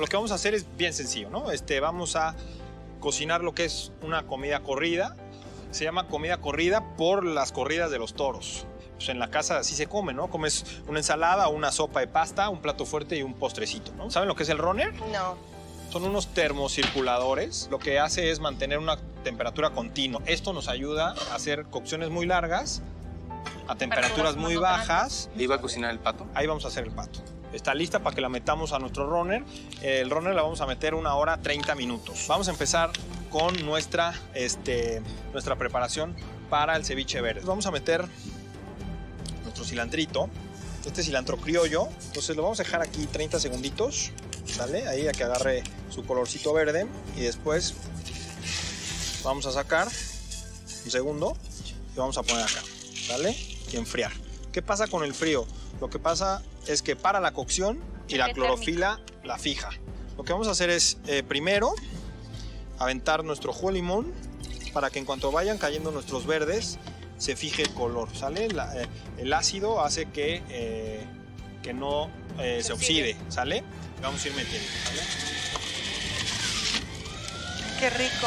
Lo que vamos a hacer es bien sencillo, ¿no? Vamos a cocinar lo que es una comida corrida. Se llama comida corrida por las corridas de los toros. Pues en la casa así se come, ¿no? Comes una ensalada, una sopa de pasta, un plato fuerte y un postrecito, ¿no? ¿Saben lo que es el runner? No. Son unos termocirculadores. Lo que hace es mantener una temperatura continua. Esto nos ayuda a hacer cocciones muy largas, a temperaturas muy bajas. ¿Iba a cocinar el pato? Ahí vamos a hacer el pato. Está lista para que la metamos a nuestro runner. El runner la vamos a meter 1 hora 30 minutos. Vamos a empezar con nuestra preparación para el ceviche verde. Vamos a meter nuestro cilantrito. Este cilantro criollo. Entonces lo vamos a dejar aquí 30 segunditos. ¿Sale? Ahí a que agarre su colorcito verde. Y después vamos a sacar un segundo y vamos a poner acá. ¿Sale? Y enfriar. ¿Qué pasa con el frío? Lo que pasa es que para la cocción y la clorofila la fija. Lo que vamos a hacer es primero aventar nuestro jugo de limón para que en cuanto vayan cayendo nuestros verdes se fije el color, ¿sale? El ácido hace que no se oxide, ¿sale? Le vamos a ir metiendo, ¿sale? ¡Qué rico!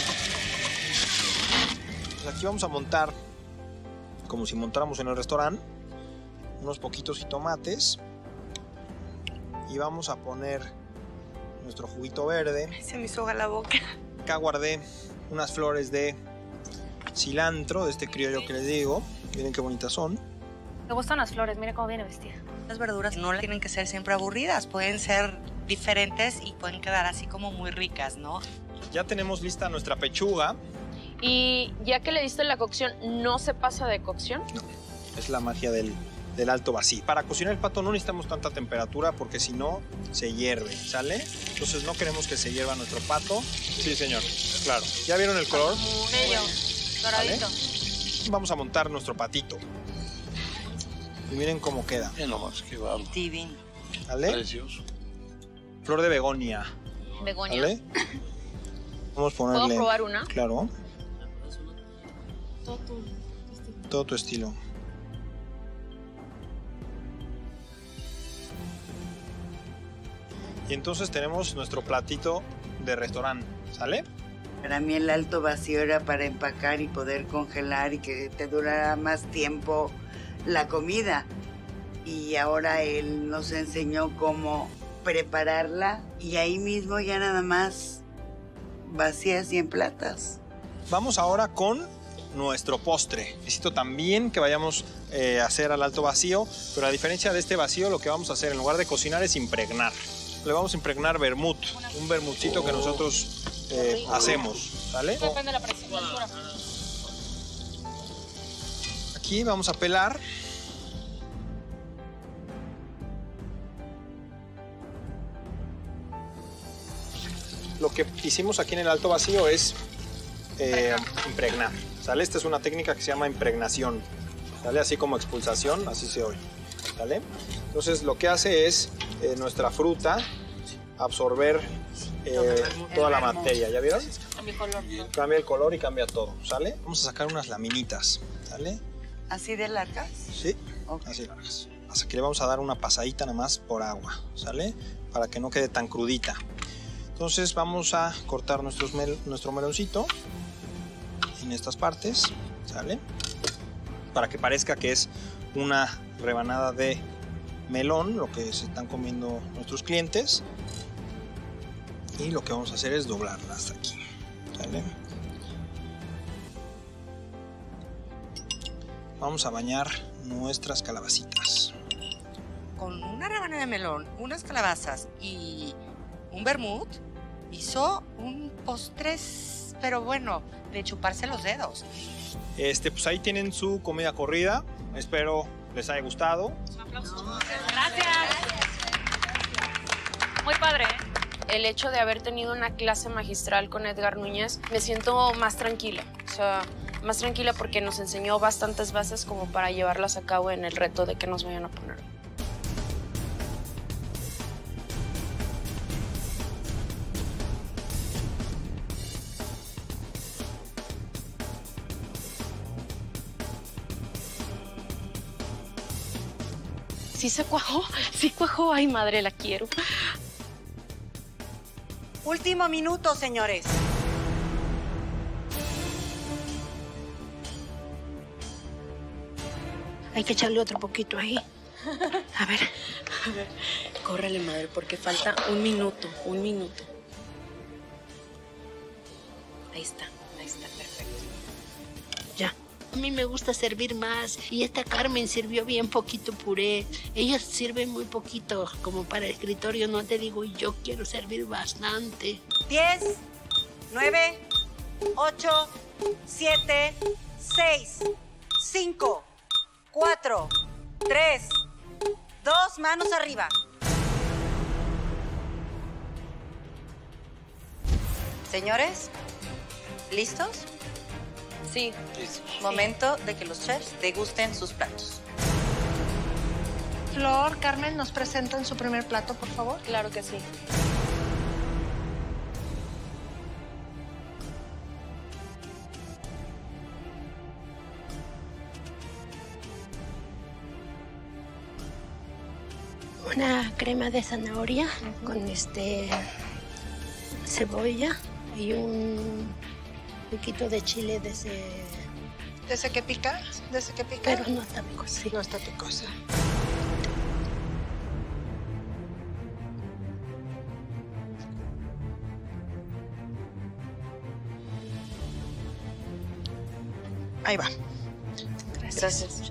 Pues aquí vamos a montar, como si montáramos en el restaurante, unos poquitos jitomates y vamos a poner nuestro juguito verde. Se me hizo agua la boca. Acá guardé unas flores de cilantro, de este criollo que les digo. Miren qué bonitas son. Me gustan las flores, mira cómo viene vestida. Las verduras no tienen que ser siempre aburridas, pueden ser diferentes y pueden quedar así como muy ricas, ¿no? Ya tenemos lista nuestra pechuga. Y ya que le diste la cocción, ¿no se pasa de cocción? No, es la magia del alto vacío. Para cocinar el pato no necesitamos tanta temperatura porque si no se hierve, ¿sale? Entonces no queremos que se hierva nuestro pato. Sí, señor, claro. ¿Ya vieron el color? Medio, doradito. ¿Vale? Vamos a montar nuestro patito. Y miren cómo queda. Miren nomás, qué bárbaro. Divino. ¿Vale? Precioso. Flor de begonia. Begonia. ¿Vale? Vamos a ponerle... ¿Puedo probar una? Claro. Todo tu estilo. Y entonces tenemos nuestro platito de restaurante, ¿sale? Para mí el alto vacío era para empacar y poder congelar y que te durara más tiempo la comida. Y ahora él nos enseñó cómo prepararla y ahí mismo ya nada más vacías y emplatas. Vamos ahora con nuestro postre. Necesito también que vayamos a hacer al alto vacío, pero a diferencia de este vacío, lo que vamos a hacer en lugar de cocinar es impregnar. Le vamos a impregnar vermut, un vermutcito que nosotros hacemos, ¿sale? Depende de la presión. Aquí vamos a pelar. Lo que hicimos aquí en el alto vacío es impregnar, ¿sale? Esta es una técnica que se llama impregnación, ¿sale? Así como expulsación, así se oye, ¿sale? Entonces lo que hace es nuestra fruta absorber toda la materia, ¿ya vieron? Cambia color. Cambia el color y cambia todo, ¿sale? Vamos a sacar unas laminitas, ¿sale? ¿Así de largas? Sí, Okay. así largas. Hasta que le vamos a dar una pasadita nada más por agua, ¿sale? Para que no quede tan crudita. Entonces vamos a cortar nuestro meloncito en estas partes, ¿sale? Para que parezca que es una rebanada de melón, lo que se están comiendo nuestros clientes. Y lo que vamos a hacer es doblarla hasta aquí, ¿sale? Vamos a bañar nuestras calabacitas. Con una rebanada de melón, unas calabazas y un vermut, hizo un postre, pero bueno, de chuparse los dedos. Pues ahí tienen su comida corrida. Espero les haya gustado. Un aplauso. Gracias. Muy padre, ¿eh? El hecho de haber tenido una clase magistral con Edgar Núñez, me siento más tranquila. O sea, más tranquila porque nos enseñó bastantes bases como para llevarlas a cabo en el reto de que nos vayan a poner. Sí se cuajó, sí cuajó. Ay, madre, la quiero. Último minuto, señores. Hay que echarle otro poquito ahí. A ver. Córrele, madre, porque falta un minuto, Ahí está, perfecto. Ya. A mí me gusta servir más y esta Carmen sirvió bien poquito puré. Ellas sirven muy poquito, como para el escritorio, no te digo, y yo quiero servir bastante. 10, 9, 8, 7, 6, 5, 4, 3, 2, manos arriba. Señores, ¿listos? Sí. Momento de que los chefs degusten sus platos. Flor, Carmen, ¿nos presentan su primer plato, por favor? Claro que sí. Una crema de zanahoria con cebolla y un poquito de chile de ese... ¿De ese que pica? ¿De ese que pica? Pero no está picosa. Sí. No está picosa. Ahí va. Gracias.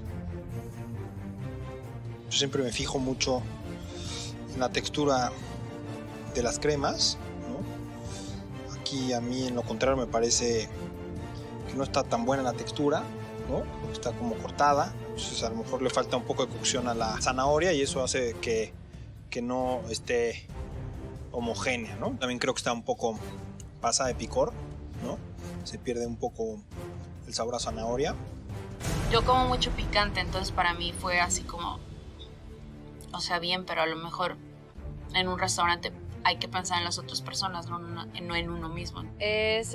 Yo siempre me fijo mucho en la textura de las cremas, ¿no? Aquí a mí, en lo contrario, me parece que no está tan buena la textura, ¿no? Está como cortada, entonces a lo mejor le falta un poco de cocción a la zanahoria y eso hace que no esté homogénea, ¿no? También creo que está un poco pasada de picor, ¿no? Se pierde un poco el sabor a zanahoria. Yo como mucho picante, entonces para mí fue así como, o sea, bien, pero a lo mejor en un restaurante hay que pensar en las otras personas, no en uno mismo. Es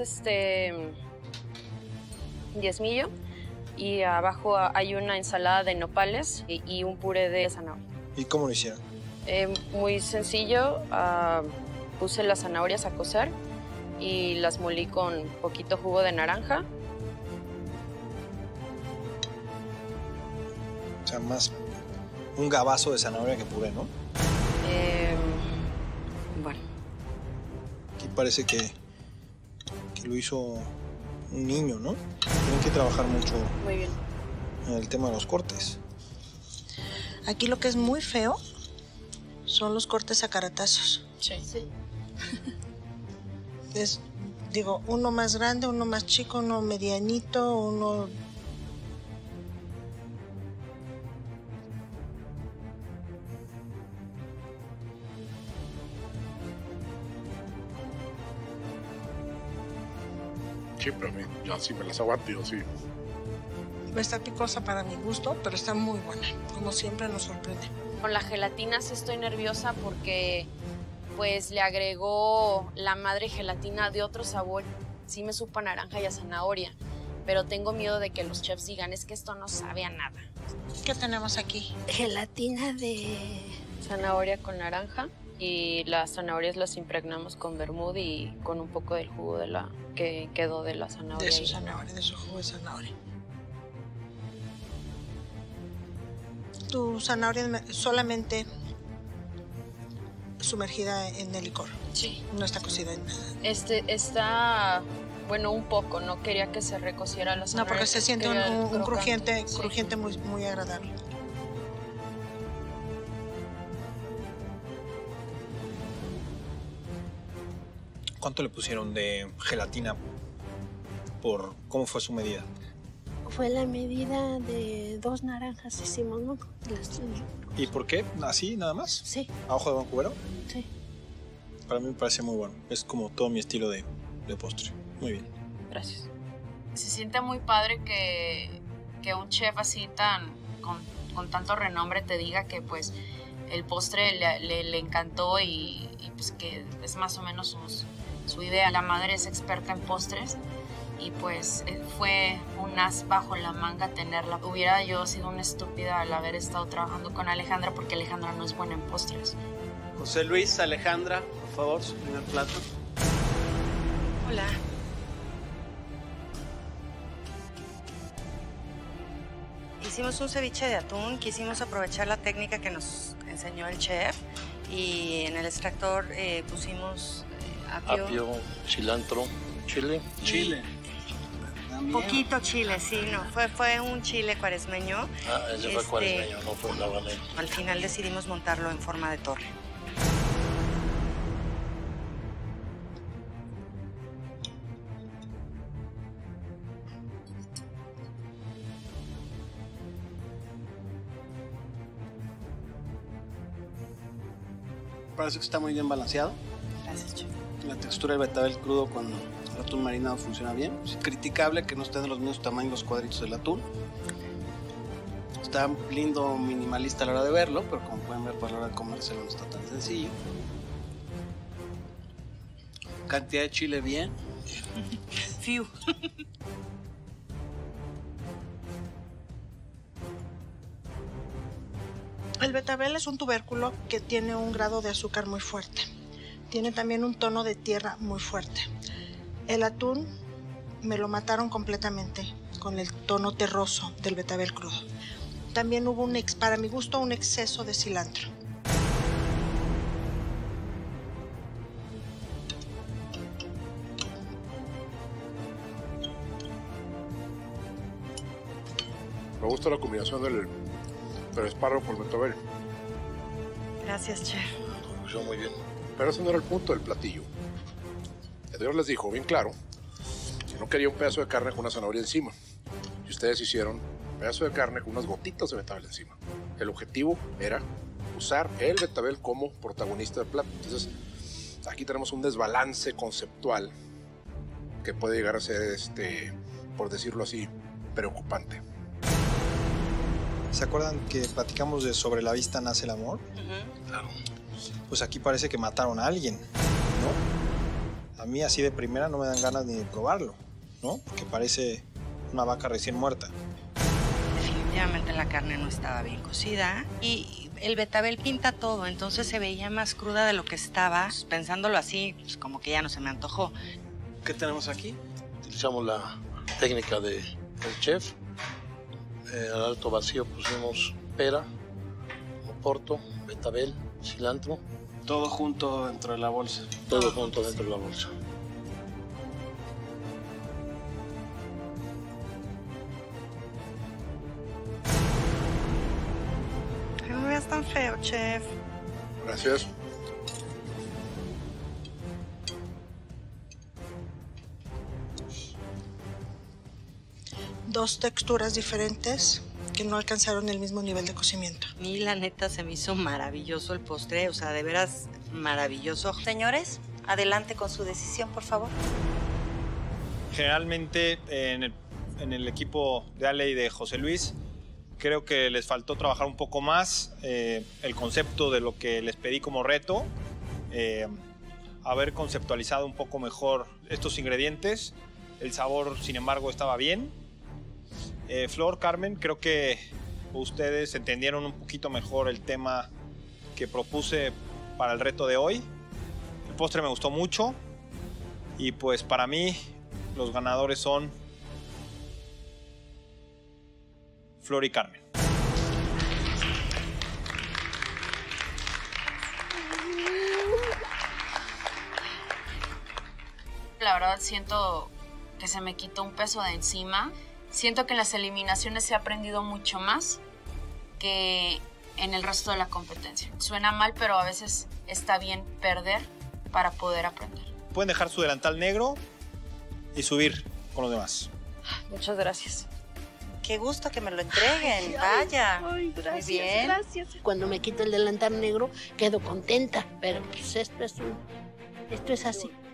diezmillo y abajo hay una ensalada de nopales y un puré de zanahoria. ¿Y cómo lo hicieron? Muy sencillo, puse las zanahorias a cocer y las molí con poquito jugo de naranja. O sea, más un gabazo de zanahoria que puré, ¿no? Bueno. Aquí parece que lo hizo un niño, ¿no? Tienen que trabajar mucho Muy bien. en el tema de los cortes. Aquí lo que es muy feo son los cortes a caratazos. Sí. Es, digo, uno más grande, uno más chico, uno medianito, uno... Sí, pero yo sí me las hago rápido, sí. Está picosa para mi gusto, pero está muy buena. Como siempre nos sorprende. Con la gelatina sí estoy nerviosa porque pues le agregó la madre gelatina de otro sabor. Sí me supo a naranja y a zanahoria, pero tengo miedo de que los chefs digan, es que esto no sabe a nada. ¿Qué tenemos aquí? Gelatina de... Zanahoria con naranja y las zanahorias las impregnamos con vermut y con un poco del jugo de la que quedó de la zanahoria. De su zanahoria, de su jugo de zanahoria. Tu zanahoria solamente sumergida en el licor. Sí. No está cocida en nada. Está, bueno, un poco. No quería que se recociera la zanahoria. No, porque se siente quería un crujiente, sí. crujiente muy, muy agradable. ¿Cuánto le pusieron de gelatina por cómo fue su medida? Fue la medida de 2 naranjas hicimos, ¿no? ¿Y por qué? ¿Así nada más? Sí. ¿A ojo de buen cubero? Sí. Para mí me parece muy bueno. Es como todo mi estilo de postre. Muy bien. Gracias. Se siente muy padre que un chef así con tanto renombre te diga que pues el postre le encantó y pues que es más o menos su idea. La madre es experta en postres y pues fue un as bajo la manga tenerla. Hubiera yo sido una estúpida al haber estado trabajando con Alejandra porque Alejandra no es buena en postres. José Luis, Alejandra, por favor, su primer plato. Hola. Hicimos un ceviche de atún, quisimos aprovechar la técnica que nos enseñó el chef y en el extractor pusimos Apio, cilantro, chile. Chile. Poquito chile, sí, no, fue un chile cuaresmeño. Ese fue cuaresmeño, no fue habanero. Al final decidimos montarlo en forma de torre. Parece que está muy bien balanceado. Gracias, chef. La textura del betabel crudo con el atún marinado funciona bien. Es criticable que no estén de los mismos tamaños los cuadritos del atún. Está lindo, minimalista a la hora de verlo, pero como pueden ver, para la hora de comérselo no está tan sencillo. Cantidad de chile bien. Fiu. El betabel es un tubérculo que tiene un grado de azúcar muy fuerte. Tiene también un tono de tierra muy fuerte. El atún me lo mataron completamente con el tono terroso del betabel crudo. También hubo para mi gusto, un exceso de cilantro. Me gusta la combinación del espárrago con el betabel. Gracias, chef. Funcionó muy bien. Pero ese no era el punto del platillo. El Dios les dijo bien claro que no quería un pedazo de carne con una zanahoria encima. Y ustedes hicieron un pedazo de carne con unas gotitas de betabel encima. El objetivo era usar el betabel como protagonista del plato. Entonces, aquí tenemos un desbalance conceptual que puede llegar a ser, por decirlo así, preocupante. ¿Se acuerdan que platicamos de Sobre la vista nace el amor? Claro. Pues aquí parece que mataron a alguien, ¿no? A mí así de primera no me dan ganas ni de probarlo, ¿no? Porque parece una vaca recién muerta. Definitivamente la carne no estaba bien cocida y el betabel pinta todo, entonces se veía más cruda de lo que estaba. Pensándolo así, pues como que ya no se me antojó. ¿Qué tenemos aquí? Utilizamos la técnica del chef. Al alto vacío pusimos pera, oporto, betabel, cilantro. Todo junto dentro de la bolsa. Todo junto dentro de la bolsa. No me veas tan feo, chef. Gracias. Dos texturas diferentes que no alcanzaron el mismo nivel de cocimiento. A mí la neta se me hizo maravilloso el postre, o sea, de veras maravilloso. Señores, adelante con su decisión, por favor. Generalmente en el equipo de Ale y de José Luis, creo que les faltó trabajar un poco más el concepto de lo que les pedí como reto, haber conceptualizado un poco mejor estos ingredientes. El sabor, sin embargo, estaba bien. Flor, Carmen, creo que ustedes entendieron un poquito mejor el tema que propuse para el reto de hoy. El postre me gustó mucho y pues para mí los ganadores son Flor y Carmen. La verdad siento que se me quitó un peso de encima. Siento que en las eliminaciones se ha aprendido mucho más que en el resto de la competencia. Suena mal, pero a veces está bien perder para poder aprender. Pueden dejar su delantal negro y subir con los demás. Muchas gracias. Qué gusto que me lo entreguen, vaya. Ay, gracias, muy bien. gracias. Cuando me quito el delantal negro, quedo contenta, pero pues esto es así.